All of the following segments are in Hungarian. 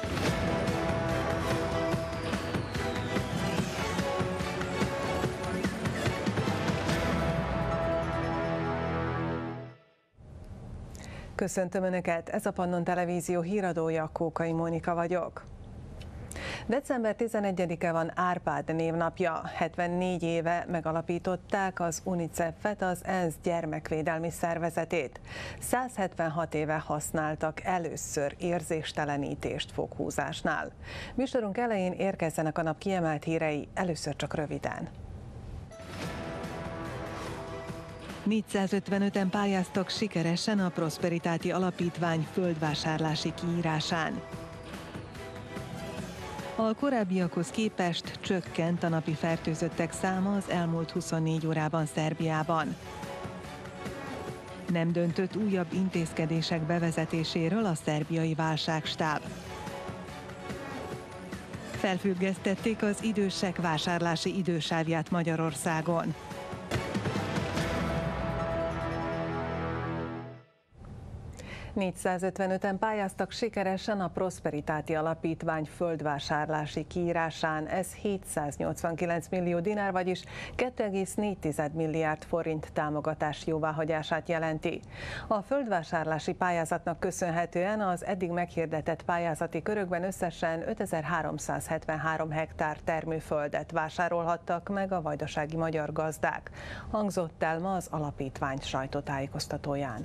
Köszöntöm Önöket, ez a Pannon Televízió híradója, Kókai Mónika vagyok. December 11-e van Árpád névnapja. 74 éve megalapították az UNICEF-et, az ENSZ gyermekvédelmi szervezetét. 176 éve használtak először érzéstelenítést foghúzásnál. Műsorunk elején érkezzenek a nap kiemelt hírei, először csak röviden. 455-en pályáztak sikeresen a Prosperitáti Alapítvány földvásárlási kiírásán. A korábbiakhoz képest csökkent a napi fertőzöttek száma az elmúlt 24 órában Szerbiában. Nem döntött újabb intézkedések bevezetéséről a szerbiai válságstáb. Felfüggesztették az idősek vásárlási idősávját Magyarországon. ...455-en pályáztak sikeresen a Prosperitáti Alapítvány földvásárlási kiírásán. Ez 789 millió dinár, vagyis 2,4 milliárd forint támogatás jóváhagyását jelenti. A földvásárlási pályázatnak köszönhetően az eddig meghirdetett pályázati körökben összesen 5373 hektár termőföldet vásárolhattak meg a vajdasági magyar gazdák. Hangzott el ma az alapítvány sajtótájékoztatóján.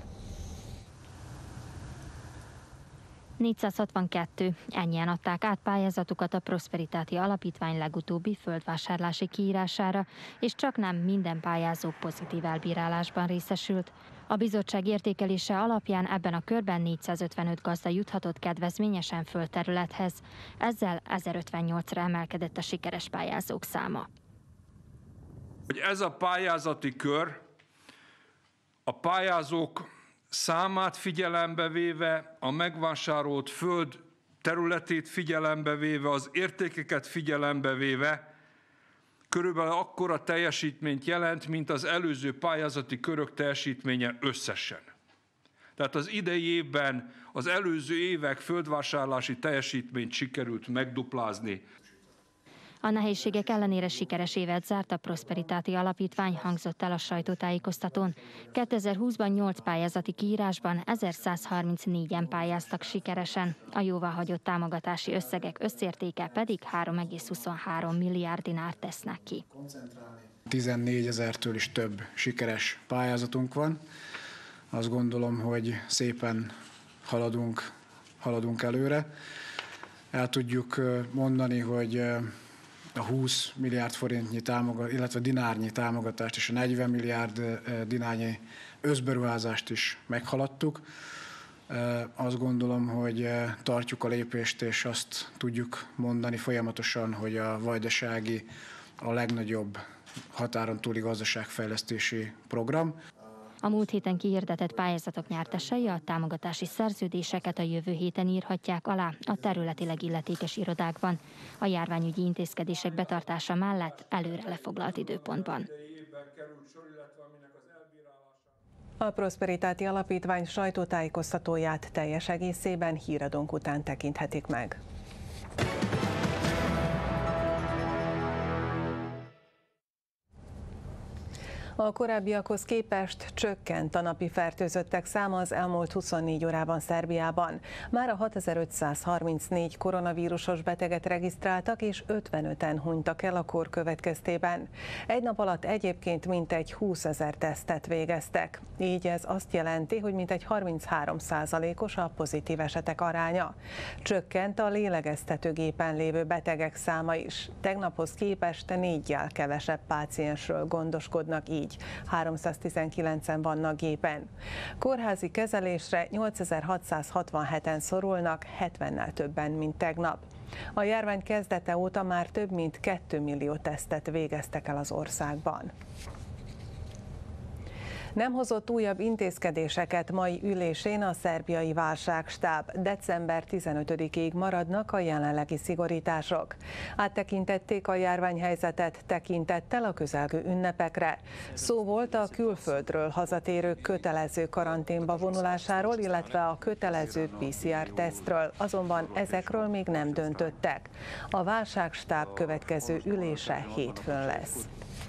462, ennyien adták át pályázatukat a Prosperitáti Alapítvány legutóbbi földvásárlási kiírására, és csaknem minden pályázó pozitív elbírálásban részesült. A bizottság értékelése alapján ebben a körben 455 gazda juthatott kedvezményesen földterülethez, ezzel 1058-ra emelkedett a sikeres pályázók száma. Ez a pályázati kör a pályázók számát figyelembe véve, a megvásárolt föld területét figyelembe véve, az értékeket figyelembe véve körülbelül akkora teljesítményt jelent, mint az előző pályázati körök teljesítménye összesen. Tehát az idei évben az előző évek földvásárlási teljesítményt sikerült megduplázni. A nehézségek ellenére sikeres évet zárt a Prosperitáti Alapítvány, hangzott el a sajtótájékoztatón. 2020-ban 8 pályázati kiírásban 1134-en pályáztak sikeresen. A jóváhagyott támogatási összegek összértéke pedig 3,23 milliárd dinár tesznek ki. 14 000-től is több sikeres pályázatunk van. Azt gondolom, hogy szépen haladunk előre. El tudjuk mondani, hogy a 20 milliárd forintnyi illetve dinárnyi támogatást és a 40 milliárd dinárnyi összberuházást is meghaladtuk. Azt gondolom, hogy tartjuk a lépést, és azt tudjuk mondani folyamatosan, hogy a vajdasági a legnagyobb határon túli gazdaságfejlesztési program. A múlt héten kihirdetett pályázatok nyertesei a támogatási szerződéseket a jövő héten írhatják alá a területileg illetékes irodákban, a járványügyi intézkedések betartása mellett előre lefoglalt időpontban. A Prosperitáti Alapítvány sajtótájékoztatóját teljes egészében híradónk után tekinthetik meg. A korábbiakhoz képest csökkent a napi fertőzöttek száma az elmúlt 24 órában Szerbiában. Mára 6534 koronavírusos beteget regisztráltak, és 55-en hunytak el a kór következtében. Egy nap alatt egyébként mintegy 20 000 tesztet végeztek. Így ez azt jelenti, hogy mintegy 33%-os a pozitív esetek aránya. Csökkent a lélegeztetőgépen lévő betegek száma is. Tegnaphoz képest 4-jel kevesebb páciensről gondoskodnak így. 319-en vannak gépen. Kórházi kezelésre 8667-en szorulnak, 70-nel többen, mint tegnap. A járvány kezdete óta már több mint 2 millió tesztet végeztek el az országban. Nem hozott újabb intézkedéseket mai ülésén a szerbiai válságstáb. December 15-ig maradnak a jelenlegi szigorítások. Áttekintették a járványhelyzetet tekintettel a közelgő ünnepekre. Szó volt a külföldről hazatérők kötelező karanténba vonulásáról, illetve a kötelező PCR-tesztről, azonban ezekről még nem döntöttek. A válságstáb következő ülése hétfőn lesz.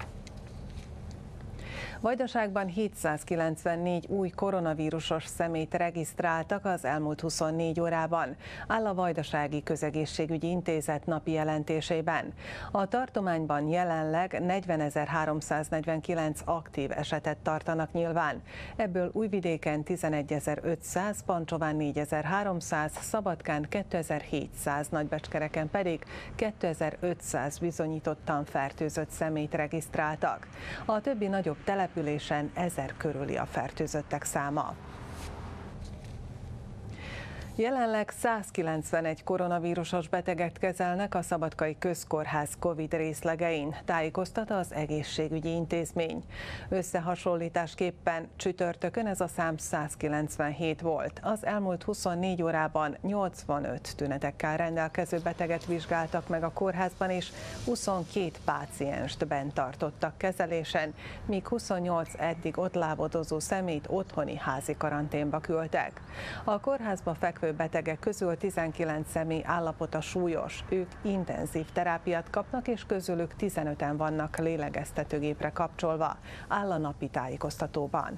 Vajdaságban 794 új koronavírusos személyt regisztráltak az elmúlt 24 órában, áll a Vajdasági Közegészségügyi Intézet napi jelentésében. A tartományban jelenleg 40.349 aktív esetet tartanak nyilván. Ebből Újvidéken 11.500, Pancsován 4.300, Szabadkán 2.700, Nagybecskereken pedig 2.500 bizonyítottan fertőzött személyt regisztráltak. A többi nagyobb településen 1000 körüli a fertőzöttek száma. Jelenleg 191 koronavírusos beteget kezelnek a Szabadkai Közkórház Covid részlegein, tájékoztat az egészségügyi intézmény. Összehasonlításképpen csütörtökön ez a szám 197 volt. Az elmúlt 24 órában 85 tünetekkel rendelkező beteget vizsgáltak meg a kórházban, és 22 pácienst bent tartottak kezelésen, míg 28 eddig ott lábadozó személyt otthoni házi karanténba küldtek. A kórházba fekvő betegek közül 19 személy állapota súlyos, ők intenzív terápiát kapnak, és közülük 15-en vannak lélegeztetőgépre kapcsolva, áll a napi tájékoztatóban.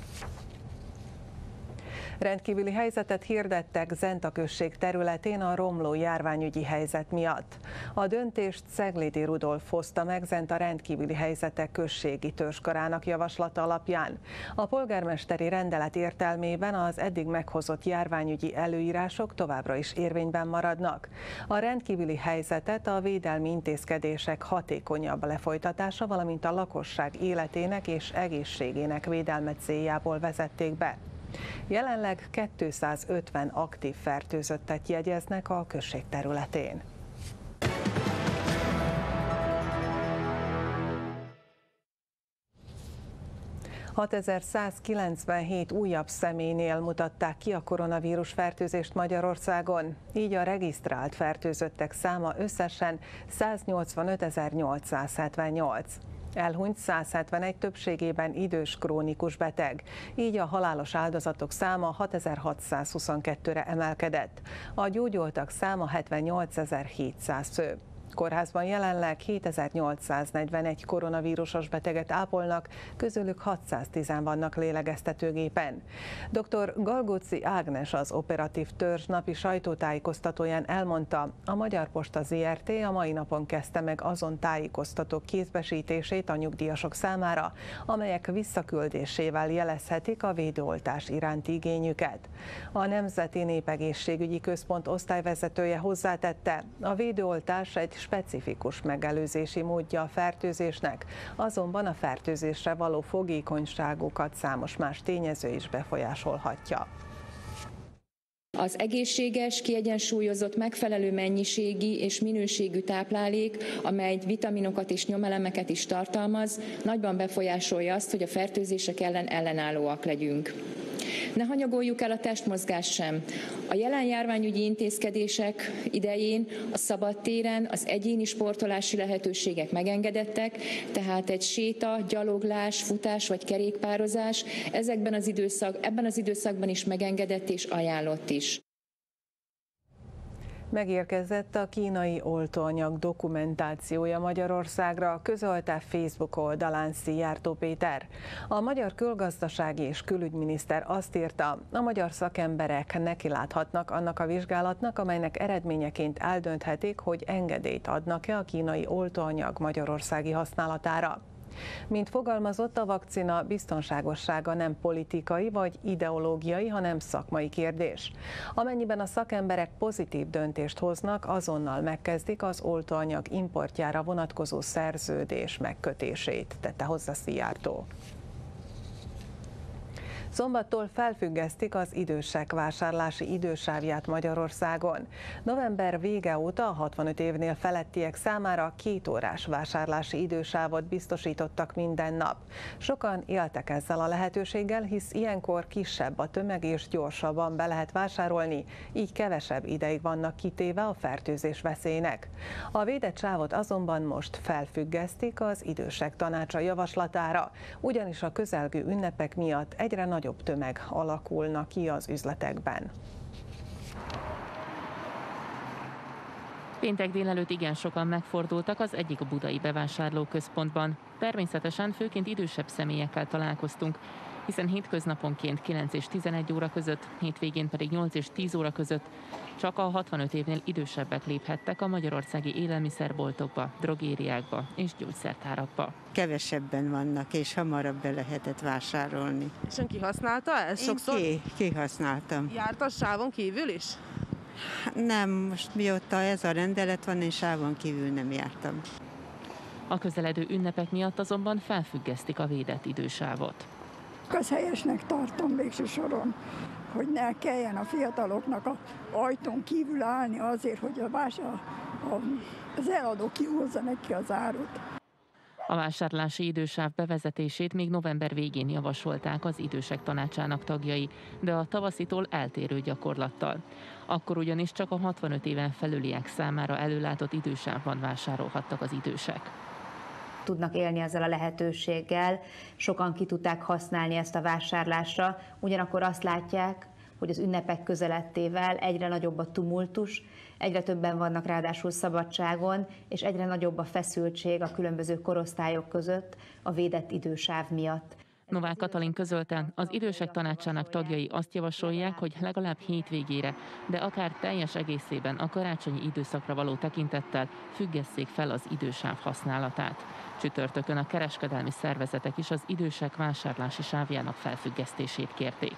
Rendkívüli helyzetet hirdettek Zenta község területén a romló járványügyi helyzet miatt. A döntést Ceglédi Rudolf hozta meg Zenta rendkívüli helyzetek községi törzskarának javaslata alapján. A polgármesteri rendelet értelmében az eddig meghozott járványügyi előírások továbbra is érvényben maradnak. A rendkívüli helyzetet a védelmi intézkedések hatékonyabb lefolytatása, valamint a lakosság életének és egészségének védelme céljából vezették be. Jelenleg 250 aktív fertőzöttet jegyeznek a község területén. ...6197 újabb személynél mutatták ki a koronavírus fertőzést Magyarországon. Így a regisztrált fertőzöttek száma összesen 185.878. Elhunyt 171, többségében idős krónikus beteg. Így a halálos áldozatok száma 6622-re emelkedett. A gyógyultak száma 78.700 fő. Kórházban jelenleg 7841 koronavírusos beteget ápolnak, közülük 610 vannak lélegeztetőgépen. Dr. Galgóci Ágnes, az operatív törzs napi sajtótájékoztatóján elmondta, a Magyar Posta Zrt. A mai napon kezdte meg azon tájékoztatók kézbesítését a nyugdíjasok számára, amelyek visszaküldésével jelezhetik a védőoltás iránti igényüket. A Nemzeti Népegészségügyi Központ osztályvezetője hozzátette, a védőoltás egy specifikus megelőzési módja a fertőzésnek, azonban a fertőzésre való fogékonyságukat számos más tényező is befolyásolhatja. Az egészséges, kiegyensúlyozott, megfelelő mennyiségi és minőségű táplálék, amely vitaminokat és nyomelemeket is tartalmaz, nagyban befolyásolja azt, hogy a fertőzések ellen ellenállóak legyünk. Ne hanyagoljuk el a testmozgást sem. A jelen járványügyi intézkedések idején a szabadtéren az egyéni sportolási lehetőségek megengedettek, tehát egy séta, gyaloglás, futás vagy kerékpározás ebben az időszakban is megengedett és ajánlott is. Megérkezett a kínai oltóanyag dokumentációja Magyarországra, közölte Facebook oldalán Szijjártó Péter. A magyar külgazdasági és külügyminiszter azt írta, a magyar szakemberek nekiláthatnak annak a vizsgálatnak, amelynek eredményeként eldönthetik, hogy engedélyt adnak-e a kínai oltóanyag magyarországi használatára. Mint fogalmazott, a vakcina biztonságossága nem politikai vagy ideológiai, hanem szakmai kérdés. Amennyiben a szakemberek pozitív döntést hoznak, azonnal megkezdik az oltóanyag importjára vonatkozó szerződés megkötését, tette hozzá Szijjártó. Szombattól felfüggesztik az idősek vásárlási idősávját Magyarországon. November vége óta a 65 évnél felettiek számára 2 órás vásárlási idősávot biztosítottak minden nap. Sokan éltek ezzel a lehetőséggel, hisz ilyenkor kisebb a tömeg és gyorsabban be lehet vásárolni, így kevesebb ideig vannak kitéve a fertőzés veszélynek. A védett sávot azonban most felfüggesztik az idősek tanácsa javaslatára, ugyanis a közelgő ünnepek miatt egyre nagyobb tömeg alakulna ki az üzletekben. Péntek délelőtt igen sokan megfordultak az egyik budai bevásárlóközpontban. Természetesen főként idősebb személyekkel találkoztunk, hiszen hétköznaponként 9 és 11 óra között, hétvégén pedig 8 és 10 óra között csak a 65 évnél idősebbek léphettek a magyarországi élelmiszerboltokba, drogériákba és gyógyszertárakba. Kevesebben vannak, és hamarabb be lehetett vásárolni. És ön kihasználta ezt sokszor? Kihasználtam. Járt a sávon kívül is? Nem, most mióta ez a rendelet van, én sávon kívül nem jártam. A közeledő ünnepek miatt azonban felfüggesztik a védett idősávot. Az helyesnek tartom végső soron, hogy ne kelljen a fiataloknak az ajtón kívül állni azért, hogy az eladó kihozza neki az árut. A vásárlási idősáv bevezetését még november végén javasolták az idősek tanácsának tagjai, de a tavaszitól eltérő gyakorlattal. Akkor ugyanis csak a 65 éven felüliek számára előlátott idősávban vásárolhattak az idősek. Tudnak élni ezzel a lehetőséggel, sokan ki tudták használni ezt a vásárlásra, ugyanakkor azt látják, hogy az ünnepek közelettével egyre nagyobb a tumultus, egyre többen vannak ráadásul szabadságon, és egyre nagyobb a feszültség a különböző korosztályok között a védett idősáv miatt. Novák Katalin közölte, az idősek tanácsának tagjai azt javasolják, hogy legalább hétvégére, de akár teljes egészében a karácsonyi időszakra való tekintettel függesszék fel az idősáv használatát. Csütörtökön a kereskedelmi szervezetek is az idősek vásárlási sávjának felfüggesztését kérték.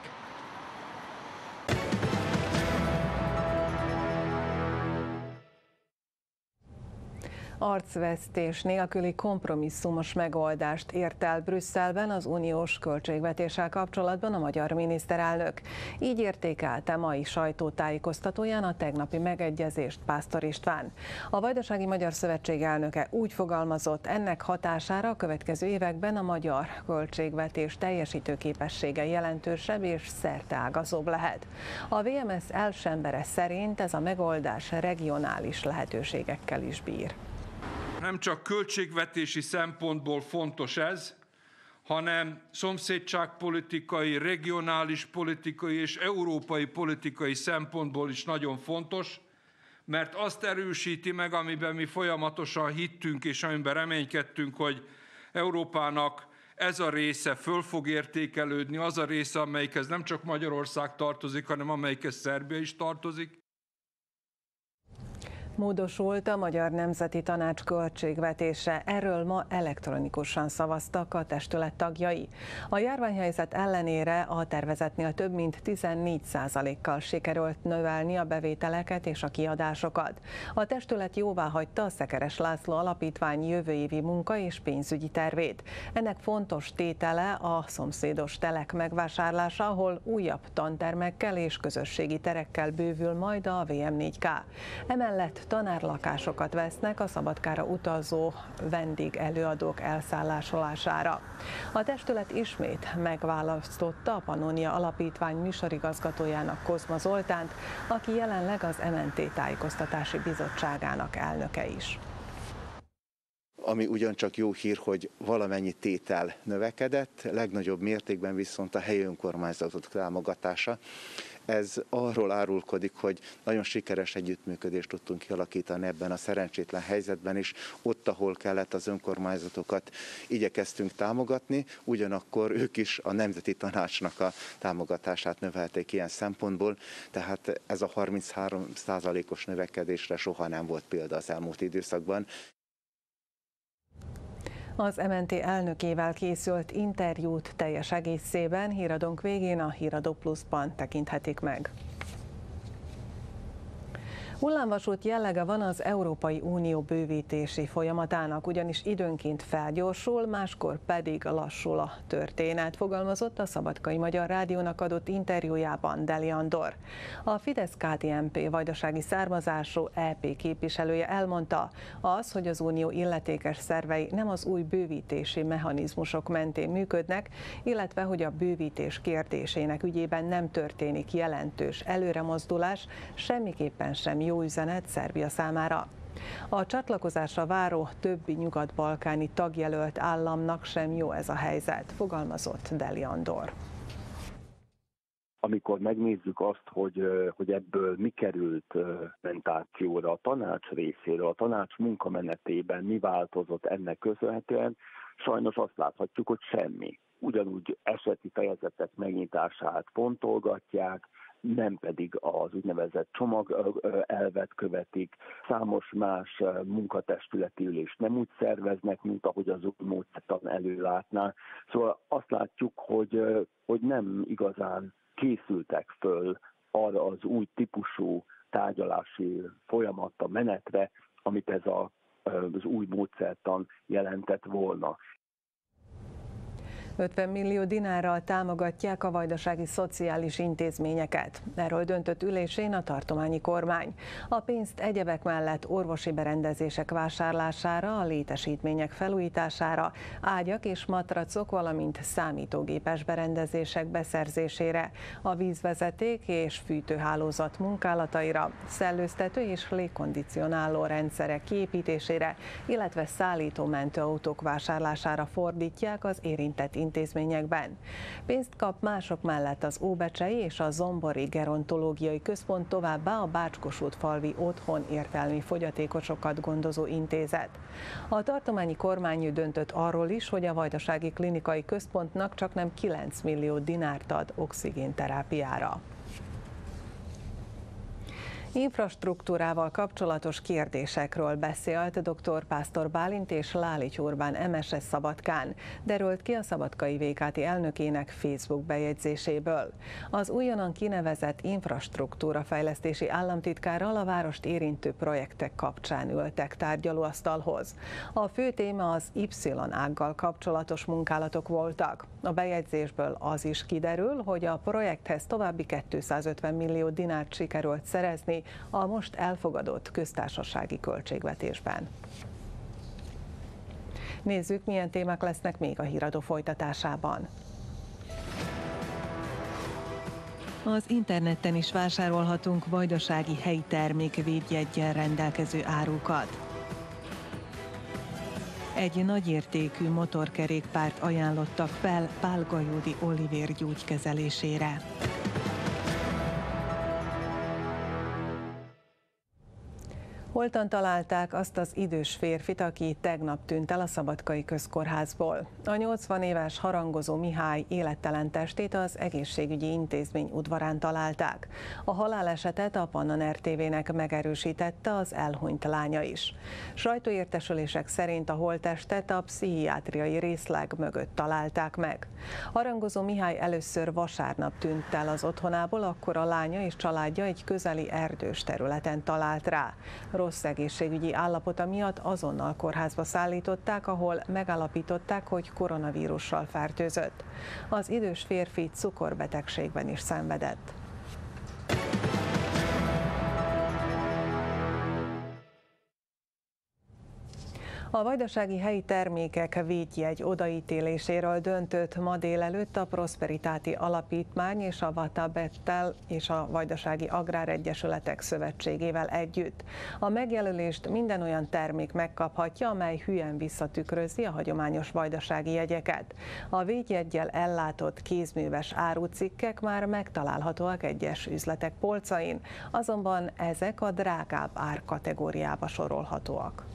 Arcvesztés nélküli kompromisszumos megoldást ért el Brüsszelben az uniós költségvetéssel kapcsolatban a magyar miniszterelnök. Így értékelte mai sajtótájékoztatóján a tegnapi megegyezést Pásztor István. A Vajdasági Magyar Szövetség elnöke úgy fogalmazott, ennek hatására a következő években a magyar költségvetés teljesítőképessége jelentősebb és szerteágazóbb lehet. A VMS elsembere szerint ez a megoldás regionális lehetőségekkel is bír. Nem csak költségvetési szempontból fontos ez, hanem szomszédságpolitikai, regionális politikai és európai politikai szempontból is nagyon fontos, mert azt erősíti meg, amiben mi folyamatosan hittünk és amiben reménykedtünk, hogy Európának ez a része föl fog értékelődni, az a része, amelyikhez nem csak Magyarország tartozik, hanem amelyikhez Szerbia is tartozik. Módosult a Magyar Nemzeti Tanács költségvetése. Erről ma elektronikusan szavaztak a testület tagjai. A járványhelyzet ellenére a tervezetnél több mint 14%-kal sikerült növelni a bevételeket és a kiadásokat. A testület jóváhagyta a Szekeres László Alapítvány jövő évi munka- és pénzügyi tervét. Ennek fontos tétele a szomszédos telek megvásárlása, ahol újabb tantermekkel és közösségi terekkel bővül majd a VM4K. Emellett tanárlakásokat vesznek a Szabadkára utazó vendégelőadók elszállásolására. A testület ismét megválasztotta a Pannonia Alapítvány műsorigazgatójának Kozma Zoltánt, aki jelenleg az MNT Tájékoztatási Bizottságának elnöke is. Ami ugyancsak jó hír, hogy valamennyi tétel növekedett, legnagyobb mértékben viszont a helyi önkormányzatok támogatása. Ez arról árulkodik, hogy nagyon sikeres együttműködést tudtunk kialakítani ebben a szerencsétlen helyzetben is. Ott, ahol kellett, az önkormányzatokat igyekeztünk támogatni, ugyanakkor ők is a Nemzeti Tanácsnak a támogatását növelték ilyen szempontból, tehát ez a 33%-os növekedésre soha nem volt példa az elmúlt időszakban. Az MNT elnökével készült interjút teljes egészében híradónk végén a Híradó Pluszban tekinthetik meg. Hullámvasút jellege van az Európai Unió bővítési folyamatának, ugyanis időnként felgyorsul, máskor pedig lassul a történet, fogalmazott a Szabadkai Magyar Rádiónak adott interjújában Deli Andor. A Fidesz-KDNP vajdasági származású EP képviselője elmondta, hogy az unió illetékes szervei nem az új bővítési mechanizmusok mentén működnek, illetve hogy a bővítés kérdésének ügyében nem történik jelentős előremozdulás, semmiképpen sem jó üzenet Szerbia számára. A csatlakozásra váró többi nyugat-balkáni tagjelölt államnak sem jó ez a helyzet, fogalmazott Deli Andor. Amikor megnézzük azt, hogy ebből mi került mentációra a tanács részéről, a tanács munkamenetében mi változott ennek köszönhetően, sajnos azt láthatjuk, hogy semmi. Ugyanúgy eseti fejezetek megnyitását fontolgatják, nem pedig az úgynevezett csomagelvet követik, számos más munkatestületi ülést nem úgy szerveznek, mint ahogy az új módszertan előlátná. Szóval azt látjuk, hogy nem igazán készültek föl arra az új típusú tárgyalási folyamatra, menetre, amit ez az új módszertan jelentett volna. 50 millió dinárral támogatják a vajdasági szociális intézményeket. Erről döntött ülésén a tartományi kormány. A pénzt egyebek mellett orvosi berendezések vásárlására, a létesítmények felújítására, ágyak és matracok, valamint számítógépes berendezések beszerzésére, a vízvezeték és fűtőhálózat munkálataira, szellőztető és légkondicionáló rendszerek kiépítésére, illetve szállító mentőautók vásárlására fordítják az érintett intézményekben. Pénzt kap mások mellett az Óbecsei és a Zombori Gerontológiai Központ, továbbá a Bács-Kossuth-falvi Otthon értelmi fogyatékosokat gondozó intézet. A tartományi kormány döntött arról is, hogy a Vajdasági Klinikai Központnak csaknem 9 millió dinárt ad oxigénterápiára. Infrastruktúrával kapcsolatos kérdésekről beszélt dr. Pásztor Bálint és Lálich Orbán MSS Szabadkán, derült ki a szabadkai VKT elnökének Facebook bejegyzéséből. Az újonnan kinevezett infrastruktúrafejlesztési államtitkárral a várost érintő projektek kapcsán ültek tárgyalóasztalhoz. A fő téma az Y-ággal kapcsolatos munkálatok voltak. A bejegyzésből az is kiderül, hogy a projekthez további 250 millió dinárt sikerült szerezni a most elfogadott köztársasági költségvetésben. Nézzük, milyen témák lesznek még a híradó folytatásában. Az interneten is vásárolhatunk vajdasági helyi termékvédjeggyel rendelkező árukat. Egy nagyértékű motorkerékpárt ajánlottak fel Pál Gajudi Olivér gyógykezelésére. Holtan találták azt az idős férfit, aki tegnap tűnt el a Szabadkai Közkórházból. A 80 éves Harangozó Mihály élettelen testét az egészségügyi intézmény udvarán találták. A halálesetet a Pannon RTV-nek megerősítette az elhunyt lánya is. Sajtóértesülések szerint a holttestet a pszichiátriai részleg mögött találták meg. Harangozó Mihály először vasárnap tűnt el az otthonából, akkor a lánya és családja egy közeli erdős területen talált rá. Rossz egészségügyi állapota miatt azonnal kórházba szállították, ahol megállapították, hogy koronavírussal fertőzött. Az idős férfi cukorbetegségben is szenvedett. A vajdasági helyi termékek védjegy odaítéléséről döntött ma délelőtt a Prosperitáti Alapítmány és a Vatabettel és a Vajdasági Agráregyesületek Szövetségével együtt. A megjelölést minden olyan termék megkaphatja, amely hülyen visszatükrözi a hagyományos vajdasági jegyeket. A védjeggyel ellátott kézműves árucikkek már megtalálhatóak egyes üzletek polcain, azonban ezek a drágább árkategóriába sorolhatóak.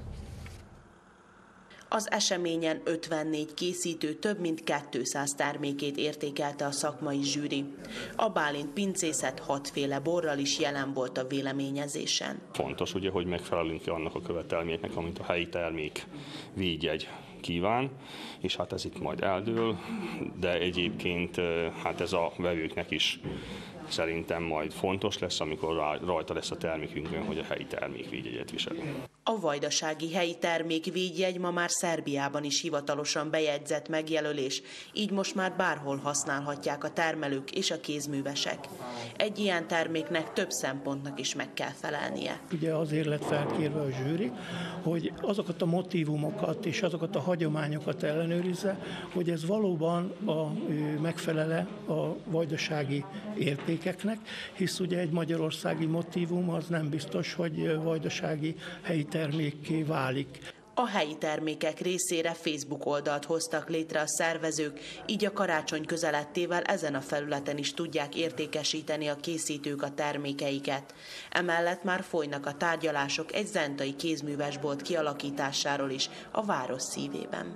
Az eseményen 54 készítő több mint 200 termékét értékelte a szakmai zsűri. A Bálint pincészet 6 féle borral is jelen volt a véleményezésen. Fontos ugye, hogy megfelelünk annak a követelményeknek, amit a helyi termék védjegy kíván, és hát ez itt majd eldől, de egyébként hát ez a vevőknek is szerintem majd fontos lesz, amikor rajta lesz a termékünkön, hogy a helyi termékvédjegyet visel. A vajdasági helyi termékvédjegy ma már Szerbiában is hivatalosan bejegyzett megjelölés, így most már bárhol használhatják a termelők és a kézművesek. Egy ilyen terméknek több szempontnak is meg kell felelnie. Ugye azért lett felkérve a zsűri, hogy azokat a motívumokat és azokat a hagyományokat ellenőrizze, hogy ez valóban megfelele a vajdasági értékeknek, hisz ugye egy magyarországi motívum az nem biztos, hogy vajdasági helyi termékké válik. A helyi termékek részére Facebook oldalt hoztak létre a szervezők, így a karácsony közelettével ezen a felületen is tudják értékesíteni a készítők a termékeiket. Emellett már folynak a tárgyalások egy zentai kézművesbolt kialakításáról is a város szívében.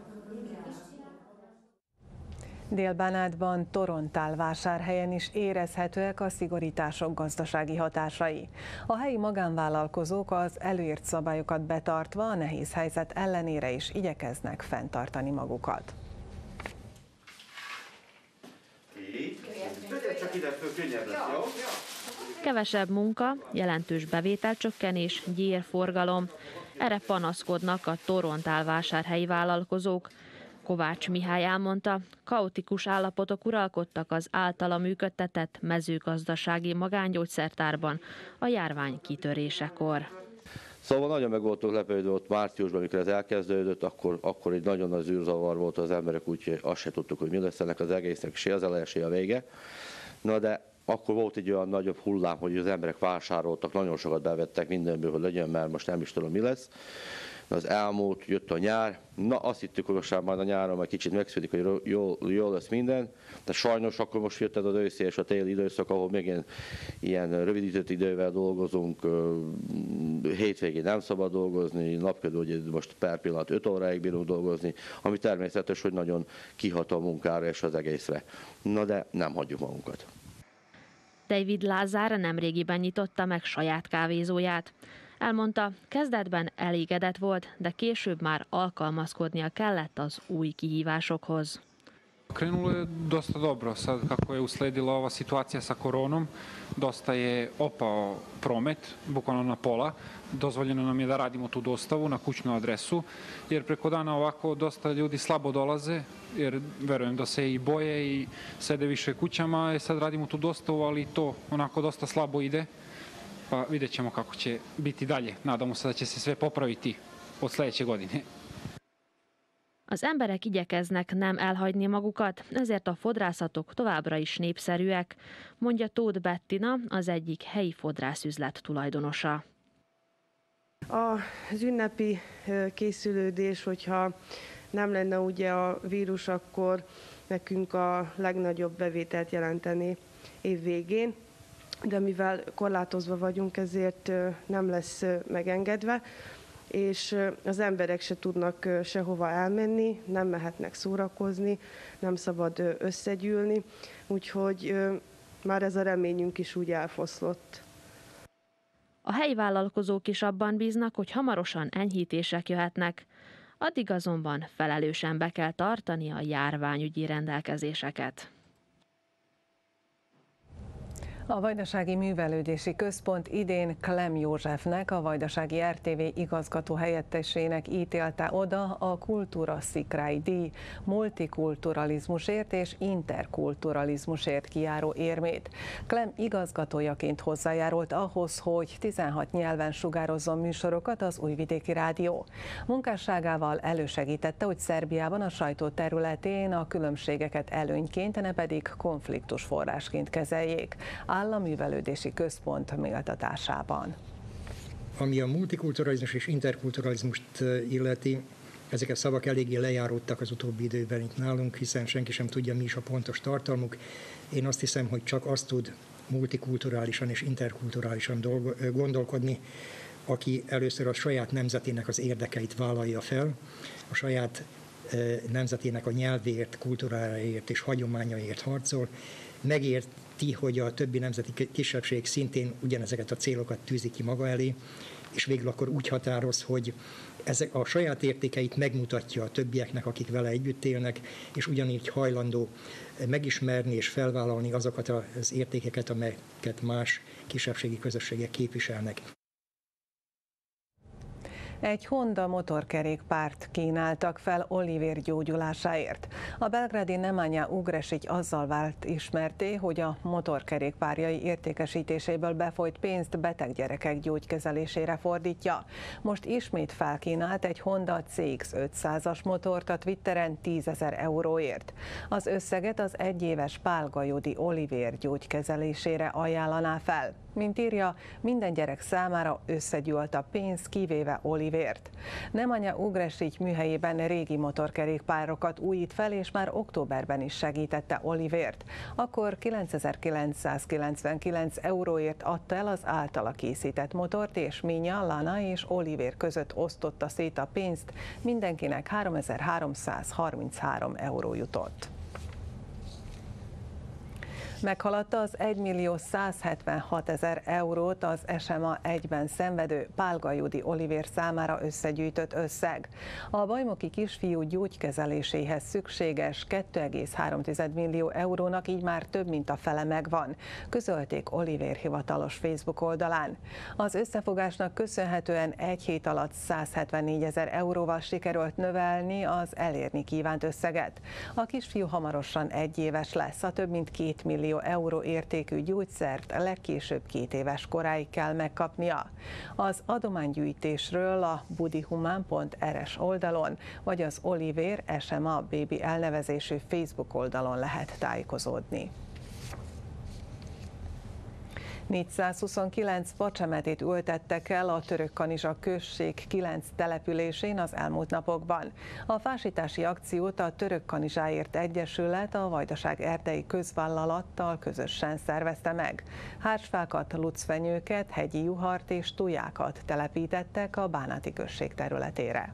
Dél-Bánátban, Torontál vásárhelyen is érezhetőek a szigorítások gazdasági hatásai. A helyi magánvállalkozók az előírt szabályokat betartva a nehéz helyzet ellenére is igyekeznek fenntartani magukat. Kevesebb munka, jelentős bevételcsökkenés, gyérforgalom. Erre panaszkodnak a Torontál vásárhelyi vállalkozók. Kovács Mihály elmondta, kaotikus állapotok uralkodtak az általa működtetett mezőgazdasági magángyógyszertárban a járvány kitörésekor. Szóval nagyon meg voltunk lepődve ott márciusban, amikor ez elkezdődött, akkor egy nagyon nagy zűrzavar volt az emberek, úgyhogy azt se tudtuk, hogy mi lesz ennek az egésznek, se az eleje, se a vége. Na de akkor volt egy olyan nagyobb hullám, hogy az emberek vásároltak, nagyon sokat bevettek mindenből, hogy legyen, mert most nem is tudom, mi lesz. Az elmúlt, jött a nyár, na azt hittük, hogy most majd a nyáron majd kicsit megszűnik, hogy jól lesz minden, de sajnos akkor most jött ez az őszi és a téli időszak, ahol még ilyen rövidített idővel dolgozunk, hétvégén nem szabad dolgozni, napközben ugye most per pillanat 5 óráig bírunk dolgozni, ami természetes, hogy nagyon kihat a munkára és az egészre. Na de nem hagyjuk magunkat. David Lázár nemrégiben nyitotta meg saját kávézóját. Elmondta, kezdetben elégedett volt, de később már alkalmazkodnia kellett az új kihívásokhoz. Krenulo je dosta dobro. Sad kako je usledila ova situacija sa koronom, dosta je opao promet, bukvalno na pola. Dozvoljeno nam je da radimo tu dostavu na kućnu adresu, jer preko dana ovako dosta ljudi slabo dolaze, jer verujem da se i boje i sede više kućama. Sad radimo tu dostavu, ali to onako dosta slabo ide. Pa vidjet ćemo kako će biti dalje. Nadamo se da će se sve popraviti od sljedeće godine. Az emberek igyekeznek nem elhagyni magukat, ezért a fodrászatok továbbra is népszerűek, mondja Tóth Bettina, az egyik helyi fodrászüzlet tulajdonosa. Az ünnepi készülődés, hogyha nem lenne ugye a vírus, akkor nekünk a legnagyobb bevételt jelenteni év végén, de mivel korlátozva vagyunk, ezért nem lesz megengedve, és az emberek se tudnak sehova elmenni, nem mehetnek szórakozni, nem szabad összegyűlni, úgyhogy már ez a reményünk is úgy elfoszlott. A helyi vállalkozók is abban bíznak, hogy hamarosan enyhítések jöhetnek, addig azonban felelősen be kell tartani a járványügyi rendelkezéseket. A Vajdasági Művelődési Központ idén Klem Józsefnek, a Vajdasági RTV igazgató helyettesének ítélte oda a Kultúra Szikrái díj multikulturalizmusért és interkulturalizmusért kijáró érmét. Klem igazgatójaként hozzájárult ahhoz, hogy 16 nyelven sugározzon műsorokat az Újvidéki Rádió. Munkásságával elősegítette, hogy Szerbiában a sajtó területén a különbségeket előnyként, ne pedig konfliktusforrásként kezeljék. Áll a Művelődési Központ méltatásában. Ami a multikulturalizmus és interkulturalizmust illeti, ezek a szavak eléggé lejáródtak az utóbbi időben itt nálunk, hiszen senki sem tudja, mi is a pontos tartalmuk. Én azt hiszem, hogy csak azt tud multikulturálisan és interkulturálisan gondolkodni, aki először a saját nemzetének az érdekeit vállalja fel, a saját nemzetének a nyelvéért, kultúrájáért és hagyományaért harcol, megérti, hogy a többi nemzeti kisebbség szintén ugyanezeket a célokat tűzi ki maga elé, és végül akkor úgy határoz, hogy ezek a saját értékeit megmutatja a többieknek, akik vele együtt élnek, és ugyanígy hajlandó megismerni és felvállalni azokat az értékeket, amelyeket más kisebbségi közösségek képviselnek. Egy Honda motorkerékpárt kínáltak fel Olivér gyógyulásáért. A belgrádi Nemanja Ugresic azzal vált ismertté, hogy a motorkerékpárjai értékesítéséből befolyt pénzt beteg gyerekek gyógykezelésére fordítja. Most ismét felkínált egy Honda CX-500-as motort a Twitteren 10 000 euróért. Az összeget az egyéves pálgajodi Olivér gyógykezelésére ajánlaná fel. Mint írja, minden gyerek számára összegyűlt a pénz, kivéve Olivért. Nemanja Ugresic műhelyében régi motorkerékpárokat újít fel, és már októberben is segítette Olivért. Akkor 9999 euróért adta el az általa készített motort, és Minja, Lana és Olivér között osztotta szét a pénzt, mindenkinek 3333 euró jutott. Meghaladta az 1.176.000 eurót az SMA 1-ben szenvedő Pálgajudi Olivér számára összegyűjtött összeg. A bajnoki kisfiú gyógykezeléséhez szükséges 2,3 millió eurónak így már több mint a fele megvan, közölték Olivér hivatalos Facebook oldalán. Az összefogásnak köszönhetően egy hét alatt 174 000 euróval sikerült növelni az elérni kívánt összeget. A kisfiú hamarosan 1 éves lesz, a több mint 2 millió euró értékű gyógyszert legkésőbb 2 éves koráig kell megkapnia. Az adománygyűjtésről a budihumán.rs oldalon, vagy az Olivér SMA Baby elnevezésű Facebook oldalon lehet tájékozódni. 429 facsemetét ültettek el a Törökkanizsa község 9 településén az elmúlt napokban. A fásítási akciót a Törökkanizsáért Egyesület a Vajdaság erdei közvállalattal közösen szervezte meg. Hársfákat, lucfenyőket, hegyi juhart és tujákat telepítettek a Bánáti község területére.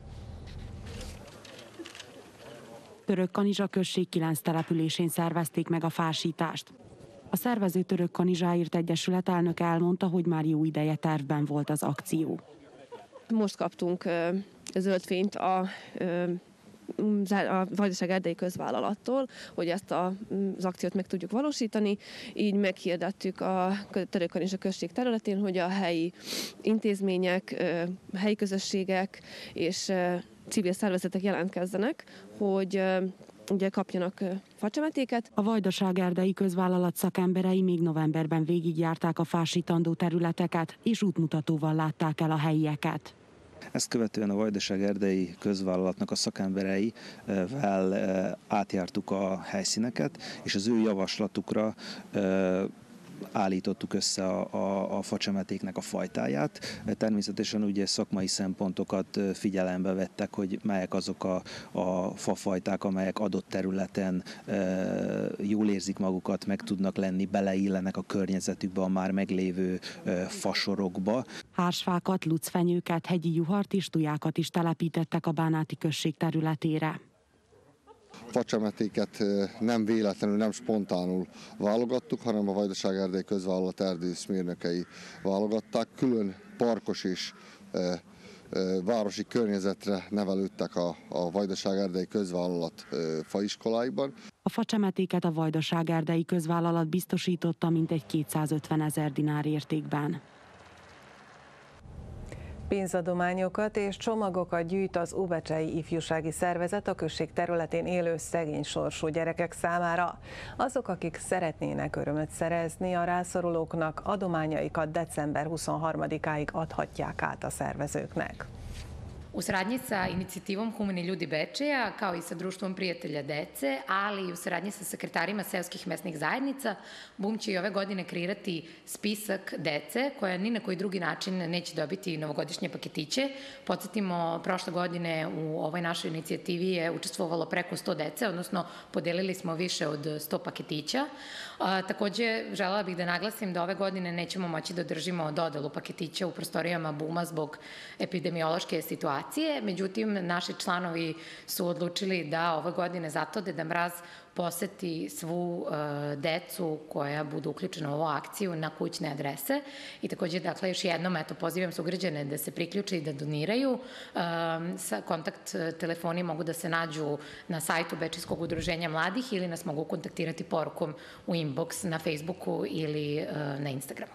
Törökkanizsa község 9 településén szervezték meg a fásítást. A szervező Törökkanizsáért Egyesület elnöke elmondta, hogy már jó ideje tervben volt az akció. Most kaptunk zöld fényt a Vajdaság erdei közvállalattól, hogy ezt az akciót meg tudjuk valósítani. Így meghirdettük a Törökkanizsa község területén, hogy a helyi intézmények, helyi közösségek és civil szervezetek jelentkezzenek, hogy ugye kapjanak facsemetéket. A Vajdaság erdei közvállalat szakemberei még novemberben végigjárták a fásítandó területeket, és útmutatóval látták el a helyieket. Ezt követően a Vajdaság erdei közvállalatnak a szakembereivel átjártuk a helyszíneket, és az ő javaslatukra állítottuk össze a facsemetéknek a fajtáját. Természetesen ugye szakmai szempontokat figyelembe vettek, hogy melyek azok a fafajták, amelyek adott területen jól érzik magukat, meg tudnak lenni, beleillenek a környezetükbe, a már meglévő fasorokba. Hársfákat, lucfenyőket, hegyi juhart és tujákat is telepítettek a Bánáti község területére. Facsemetéket nem véletlenül, nem spontánul válogattuk, hanem a Vajdaság erdei közvállalat erdészmérnökei válogatták. Külön parkos és városi környezetre nevelődtek a Vajdaság erdei közvállalat faiskoláiban. A facsemetéket a Vajdaság erdei közvállalat biztosította mintegy 250 000 dinár értékben. Pénzadományokat és csomagokat gyűjt az Óbecsei Ifjúsági Szervezet a község területén élő szegény sorsú gyerekek számára. Azok, akik szeretnének örömöt szerezni a rászorulóknak, adományaikat december 23-áig adhatják át a szervezőknek. U saradnji sa inicijativom Humani ljudi Bečeja, kao i sa Društvom prijatelja dece, ali i u saradnji sa sekretarima seoskih mesnih zajednica, BUM će i ove godine kreirati spisak dece koja ni na koji drugi način neće dobiti novogodišnje paketiće. Podsjetimo, prošle godine u ovoj našoj inicijativi je učestvovalo preko 100 dece, odnosno podelili smo više od 100 paketića. Takođe, želela bih da naglasim da ove godine nećemo moći da održimo dodelu paketića u prostorijama BUM-a zbog epidemiološke situacije. situacije. Međutim, naši članovi su odlučili da ove godine zato Deda Mraz poseti svu decu koja budu uključena u ovu akciju na kućne adrese. I takođe, dakle, još jednom, pozivam sugrađane da se priključe i da doniraju. Kontakt telefoni mogu da se nađu na sajtu Bečejskog udruženja mladih ili nas mogu kontaktirati porukom u inbox na Facebooku ili na Instagramu.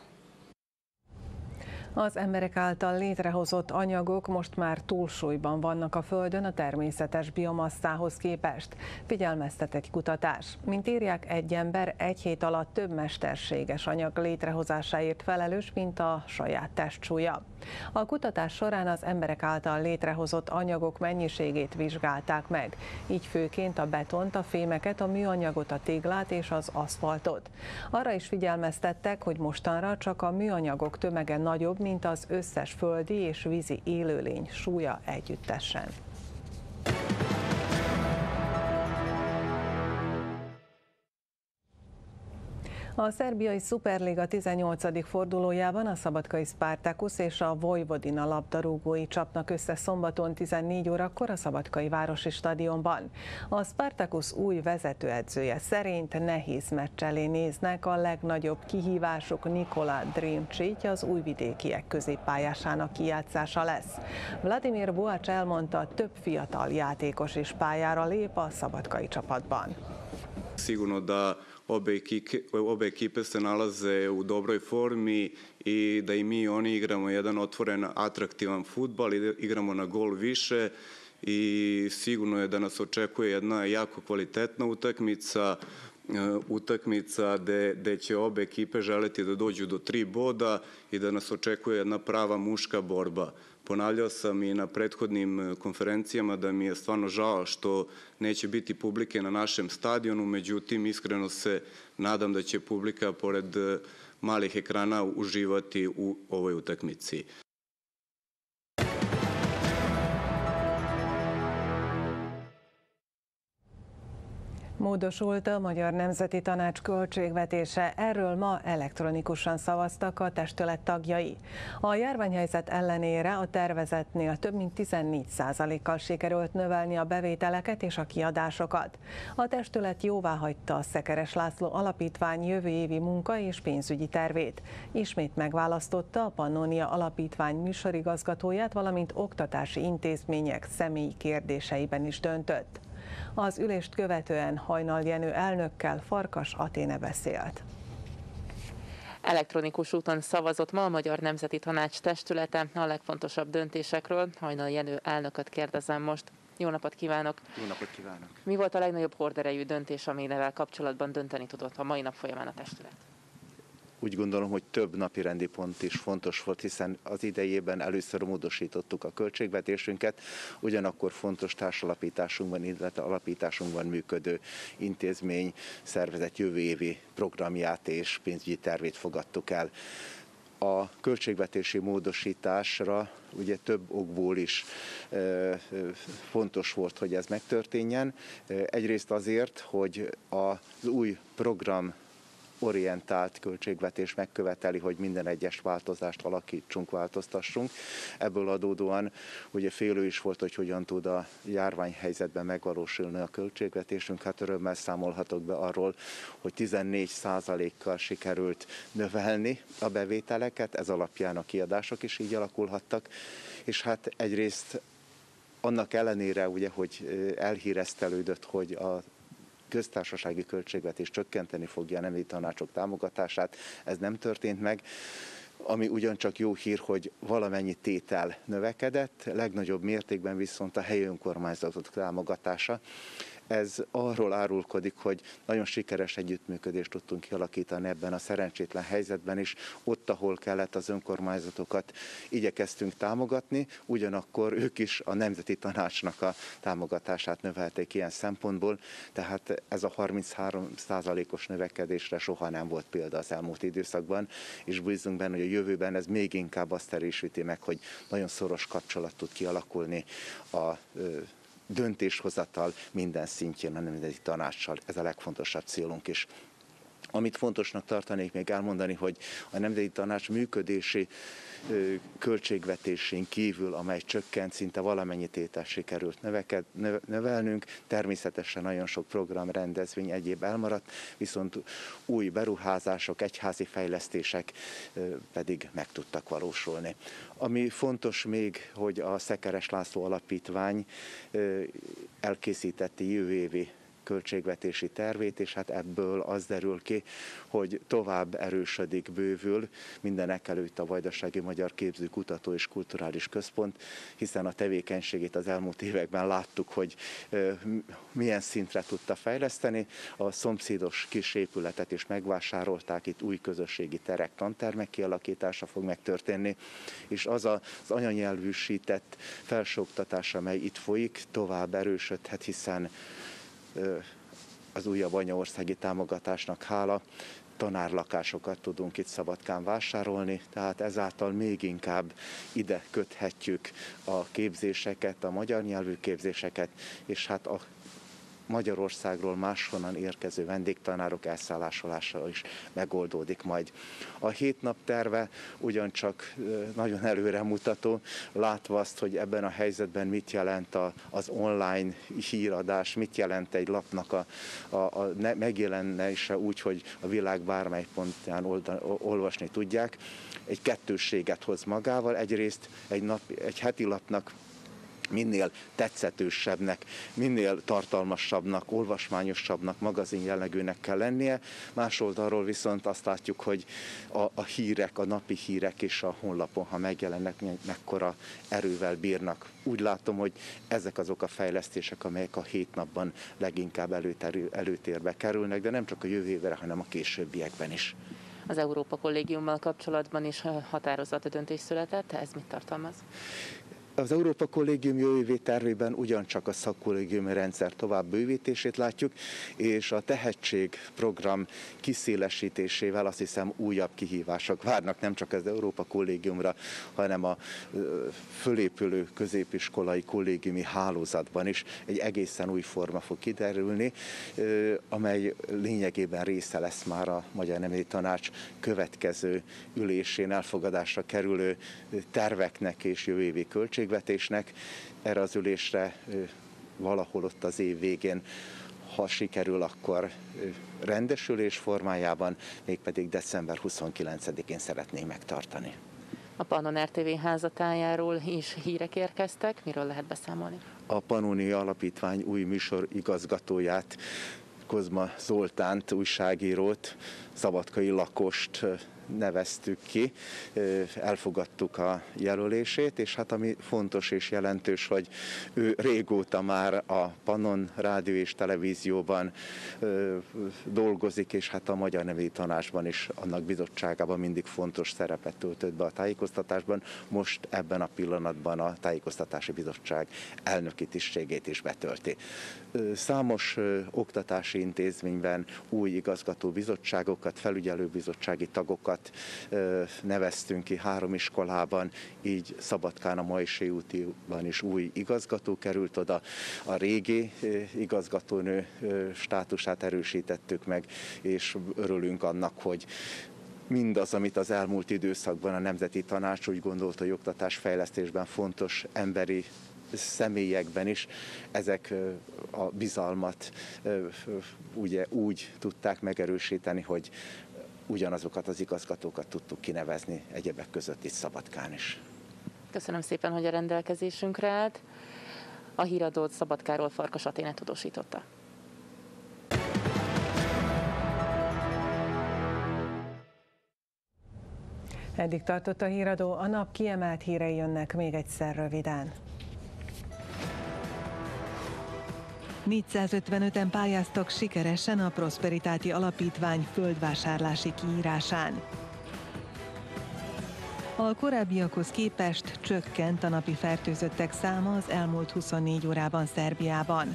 Az emberek által létrehozott anyagok most már túlsúlyban vannak a Földön a természetes biomasszához képest. Figyelmeztet egy kutatás. Mint írják, egy ember egy hét alatt több mesterséges anyag létrehozásáért felelős, mint a saját testsúlya. A kutatás során az emberek által létrehozott anyagok mennyiségét vizsgálták meg, így főként a betont, a fémeket, a műanyagot, a téglát és az aszfaltot. Arra is figyelmeztettek, hogy mostanra csak a műanyagok tömege nagyobb, mint az összes földi és vízi élőlény súlya együttesen. A szerbiai Szuperliga 18. fordulójában a szabadkai Spartacus és a Vojvodina labdarúgói csapnak össze szombaton 14 órakor a szabadkai városi stadionban. A Spartacus új vezetőedzője szerint nehéz meccs elé néznek, a legnagyobb kihívásuk Nikola Drimcsics, az újvidékiek középpályásának kijátszása lesz. Vladimir Buac elmondta, több fiatal játékos is pályára lép a szabadkai csapatban. Sigurno da obe ekipe se nalaze u dobroj formi i da i mi i oni igramo jedan otvoren, atraktivan fudbal, igramo na gol više i sigurno je da nas očekuje jedna jako kvalitetna utakmica gde će obe ekipe želeti da dođu do 3 boda i da nas očekuje jedna prava muška borba. Ponavljao sam i na prethodnim konferencijama da mi je stvarno žao što neće biti publike na našem stadionu, međutim iskreno se nadam da će publika pored malih ekrana uživati u ovoj utakmici. Módosult a Magyar Nemzeti Tanács költségvetése, erről ma elektronikusan szavaztak a testület tagjai. A járványhelyzet ellenére a tervezetnél több mint 14%-kal sikerült növelni a bevételeket és a kiadásokat. A testület jóváhagyta a Szekeres László Alapítvány jövő évi munka- és pénzügyi tervét. Ismét megválasztotta a Pannónia Alapítvány műsorigazgatóját, valamint oktatási intézmények személyi kérdéseiben is döntött. Az ülést követően Hajnal Jenő elnökkel Farkas Aténe beszélt. Elektronikus úton szavazott ma a Magyar Nemzeti Tanács testülete a legfontosabb döntésekről. Hajnal Jenő elnököt kérdezem most. Jó napot kívánok! Jó napot kívánok! Mi volt a legnagyobb horderejű döntés, amivel kapcsolatban dönteni tudott a mai nap folyamán a testület? Úgy gondolom, hogy több napirendi pont is fontos volt, hiszen az idejében először módosítottuk a költségvetésünket, ugyanakkor fontos társalapításunkban, illetve alapításunkban működő intézmény szervezet jövő évi programját és pénzügyi tervét fogadtuk el. A költségvetési módosításra ugye több okból is fontos volt, hogy ez megtörténjen. Egyrészt azért, hogy az új program orientált költségvetés megköveteli, hogy minden egyes változást alakítsunk, változtassunk. Ebből adódóan ugye félő is volt, hogy hogyan tud a járványhelyzetben megvalósulni a költségvetésünk. Hát örömmel számolhatok be arról, hogy 14%-kal sikerült növelni a bevételeket, ez alapján a kiadások is így alakulhattak, és hát egyrészt annak ellenére, ugye, hogy elhíresztelődött, hogy a köztársasági költségvetés csökkenteni fogja a nemzeti tanácsok támogatását, ez nem történt meg. Ami ugyancsak jó hír, hogy valamennyi tétel növekedett, legnagyobb mértékben viszont a helyi önkormányzatok támogatása. Ez arról árulkodik, hogy nagyon sikeres együttműködést tudtunk kialakítani ebben a szerencsétlen helyzetben is. Ott, ahol kellett, az önkormányzatokat igyekeztünk támogatni, ugyanakkor ők is a Nemzeti Tanácsnak a támogatását növelték ilyen szempontból, tehát ez a 33%-os növekedésre soha nem volt példa az elmúlt időszakban, és bízunk benne, hogy a jövőben ez még inkább azt erősíti meg, hogy nagyon szoros kapcsolat tud kialakulni a döntéshozatal minden szintjén a Nemzeti Tanácssal. Ez a legfontosabb célunk is. Amit fontosnak tartanék még elmondani, hogy a Nemzeti Tanács működési költségvetésén kívül, amely csökkent, szinte valamennyi tételt sikerült növelnünk. Természetesen nagyon sok program, rendezvény, egyéb elmaradt, viszont új beruházások, egyházi fejlesztések pedig meg tudtak valósulni. Ami fontos még, hogy a Szekeres László Alapítvány elkészítette jövő évi költségvetési tervét, és hát ebből az derül ki, hogy tovább erősödik, bővül mindenekelőtt a Vajdasági Magyar Képző Kutató és Kulturális Központ, hiszen a tevékenységét az elmúlt években láttuk, hogy milyen szintre tudta fejleszteni. A szomszédos kis épületet is megvásárolták, itt új közösségi terek, tantermek kialakítása fog megtörténni, és az az anyanyelvűsített felsőoktatás, amely itt folyik, tovább erősödhet, hiszen az újabb anyaországi támogatásnak hála tanárlakásokat tudunk itt Szabadkán vásárolni, tehát ezáltal még inkább ide köthetjük a képzéseket, a magyar nyelvű képzéseket, és hát a Magyarországról máshonnan érkező vendégtanárok elszállásolása is megoldódik majd. A 7 nap terve ugyancsak nagyon előremutató, látva azt, hogy ebben a helyzetben mit jelent az online híradás, mit jelent egy lapnak a megjelenése úgy, hogy a világ bármely pontján olvasni tudják. Egy kettősséget hoz magával, egyrészt egy heti lapnak minél tetszetősebbnek, minél tartalmasabbnak, olvasmányosabbnak, magazin jellegűnek kell lennie. Más oldalról viszont azt látjuk, hogy a hírek, a napi hírek is a honlapon, ha megjelennek, mekkora erővel bírnak. Úgy látom, hogy ezek azok a fejlesztések, amelyek a 7 napban leginkább előtérbe kerülnek, de nem csak a jövő évre, hanem a későbbiekben is. Az Európa Kollégiummal kapcsolatban is határozati döntés született, ez mit tartalmaz? Az Európa Kollégium jövő évi tervében ugyancsak a szakkollégiumi rendszer tovább bővítését látjuk, és a tehetségprogram kiszélesítésével azt hiszem újabb kihívások várnak nem csak az Európa Kollégiumra, hanem a fölépülő középiskolai kollégiumi hálózatban is egy egészen új forma fog kiderülni, amely lényegében része lesz már a Magyar Nemzeti Tanács következő ülésén elfogadásra kerülő terveknek és jövő évi költségvetésnek. Erre az ülésre valahol ott az év végén, ha sikerül, akkor rendesülés formájában, mégpedig december 29-én szeretnénk megtartani. A Pannon RTV házatájáról is hírek érkeztek, miről lehet beszámolni? A Pannónia Alapítvány új műsorigazgatóját, Kozma Zoltánt, újságírót, szabadkai lakost neveztük ki, elfogadtuk a jelölését, és hát ami fontos és jelentős, hogy ő régóta már a Pannon Rádió és Televízióban dolgozik, és hát a Magyar Nemzeti Tanácsban is, annak bizottságában mindig fontos szerepet töltött be a tájékoztatásban. Most ebben a pillanatban a Tájékoztatási Bizottság elnöki tisztségét is betölti. Számos oktatási intézményben új igazgatóbizottságokat, felügyelőbizottsági tagokat neveztünk ki 3 iskolában, így Szabadkán a Majsé útiban is új igazgató került oda. A régi igazgatónő státusát erősítettük meg, és örülünk annak, hogy mindaz, amit az elmúlt időszakban a Nemzeti Tanács úgy gondolta, hogy oktatásfejlesztésben fontos emberi személyekben is, ezek a bizalmat ugye úgy tudták megerősíteni, hogy ugyanazokat az igazgatókat tudtuk kinevezni, egyebek között itt Szabadkán is. Köszönöm szépen, hogy a rendelkezésünkre állt. A híradót Szabadkáról Farkas Aténa tudósította. Eddig tartott a híradó, a nap kiemelt hírei jönnek még egyszer röviden. 455-en pályáztak sikeresen a Prosperitáti Alapítvány földvásárlási kiírásán. A korábbiakhoz képest csökkent a napi fertőzöttek száma az elmúlt 24 órában Szerbiában.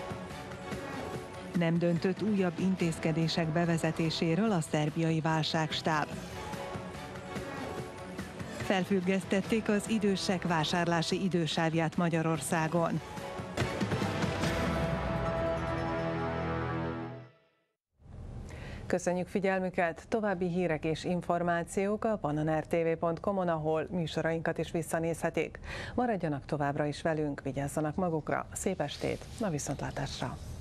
Nem döntött újabb intézkedések bevezetéséről a szerbiai válságstáb. Felfüggesztették az idősek vásárlási idősávját Magyarországon. Köszönjük figyelmüket! További hírek és információk a bannanrtv.com-on, ahol műsorainkat is visszanézhetik. Maradjanak továbbra is velünk, vigyázzanak magukra, szép estét, a viszontlátásra!